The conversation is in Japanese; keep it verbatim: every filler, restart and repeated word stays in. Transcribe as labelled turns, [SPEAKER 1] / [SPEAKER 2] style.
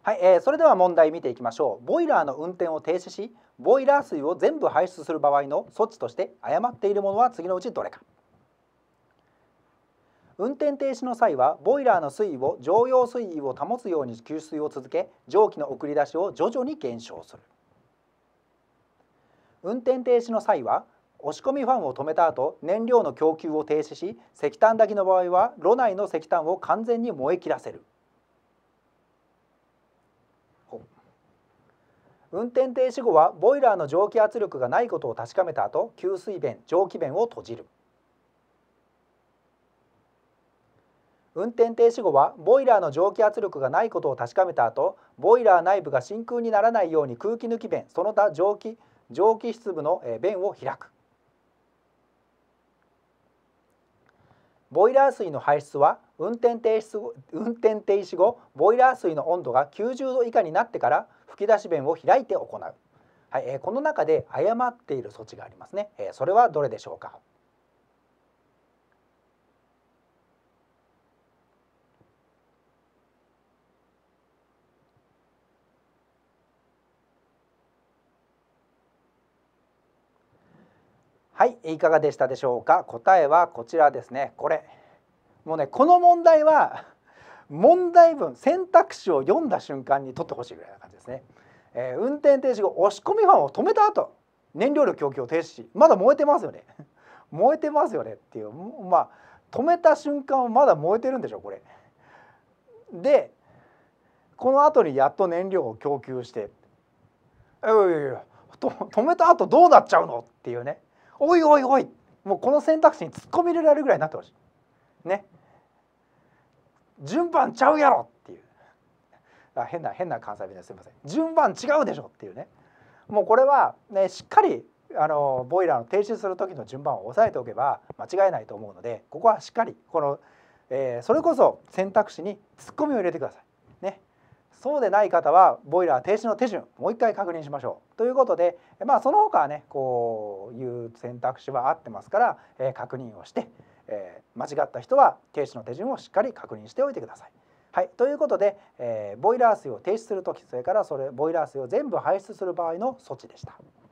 [SPEAKER 1] はい、えー、それでは問題見ていきましょう。ボイラーの運転を停止し、ボイラー水を全部排出する場合の措置として誤っているものは次のうちどれか。運転停止の際はボイラーの水位を常用水位を保つように給水を続け、蒸気の送り出しを徐々に減少する。運転停止の際は押し込みファンを止めた後、燃料の供給を停止し、石炭炊きの場合は炉内の石炭を完全に燃え切らせる。運転停止後はボイラーの蒸気圧力がないことを確かめた後、給水弁、蒸気弁を閉じる。運転停止後はボイラーの蒸気圧力がないことを確かめた後、ボイラー内部が真空にならないように空気抜き弁、その他蒸気蒸気室部の弁を開く。ボイラー水の排出は運転停止後、運転停止後ボイラー水の温度がきゅうじゅうど以下になってから吹き出し弁を開いて行う。はい、えー、この中で誤っている措置がありますね。えー、それはどれでしょうか。はい、いかがでしたでしょうか。答えはこちらですね。これもうね、この問題は問題文、選択肢を読んだ瞬間に取ってほしいぐらいな感じですね。えー、運転停止後押し込みファンを止めた後、燃料の供給を停止し、まだ燃えてますよね燃えてますよねっていう、まあ止めた瞬間はまだ燃えてるんでしょこれで、この後にやっと燃料を供給して、いやいやいや止めた後どうなっちゃうのっていうね、おいおいおい、もうこの選択肢に突っ込み入れられるぐらいになってほしいね。順番ちゃうやろっていう、あ、変な変な関西弁です、すみません。順番違うでしょっていうね。もうこれはね、しっかりあのボイラーの停止する時の順番を押さえておけば間違いないと思うので、ここはしっかりこの、えー、それこそ選択肢にツッコミを入れてくださいね。そうでない方はボイラー停止の手順もう一回確認しましょうということで、まあその他はねこういう選択肢は合ってますから、えー、確認をして、えー、間違った人は停止の手順をしっかり確認しておいてください。はい、ということで、えー、ボイラー水を停止するとき、それからそれボイラー水を全部排出する場合の措置でした。